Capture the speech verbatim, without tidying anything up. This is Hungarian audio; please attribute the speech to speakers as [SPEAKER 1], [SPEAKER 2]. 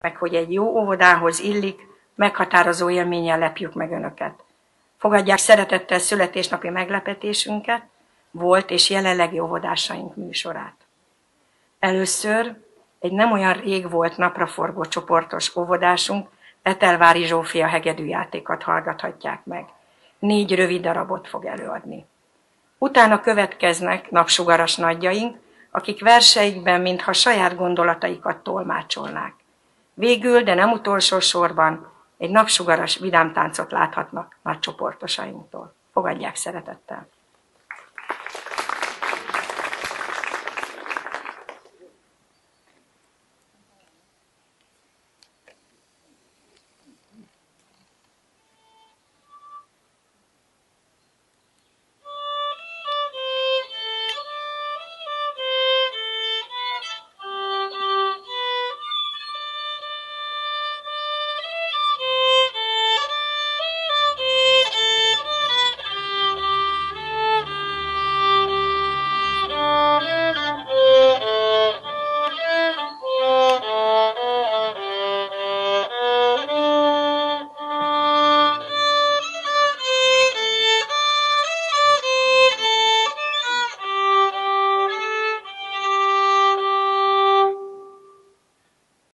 [SPEAKER 1] meg, hogy egy jó óvodához illik, meghatározó élménnyel lepjük meg Önöket. Fogadják szeretettel születésnapi meglepetésünket, volt és jelenlegi óvodásaink műsorát. Először egy nem olyan rég volt napraforgó csoportos óvodásunk, Etelvári Zsófia hegedűjátékot hallgathatják meg. Négy rövid darabot fog előadni. Utána következnek napsugaras nagyjaink, akik verseikben mintha saját gondolataikat tolmácsolnák. Végül, de nem utolsó sorban, egy napsugaras vidámtáncot láthatnak nagycsoportosainktól. Fogadják szeretettel!